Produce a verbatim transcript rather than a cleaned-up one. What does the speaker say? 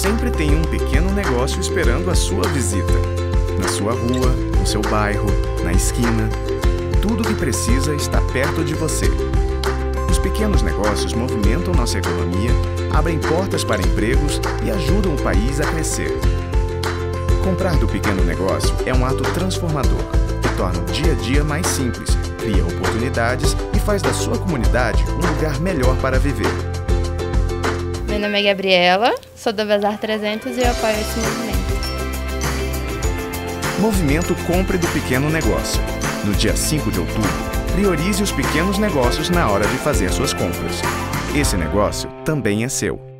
sempre tem um pequeno negócio esperando a sua visita. Na sua rua, no seu bairro, na esquina. Tudo o que precisa está perto de você. Os pequenos negócios movimentam nossa economia, abrem portas para empregos e ajudam o país a crescer. Comprar do pequeno negócio é um ato transformador, que torna o dia a dia mais simples, cria oportunidades e faz da sua comunidade um lugar melhor para viver. Meu nome é Gabriela, sou da Bazar trezentos e eu apoio esse movimento. Movimento Compre do Pequeno Negócio. No dia cinco de outubro, priorize os pequenos negócios na hora de fazer suas compras. Esse negócio também é seu.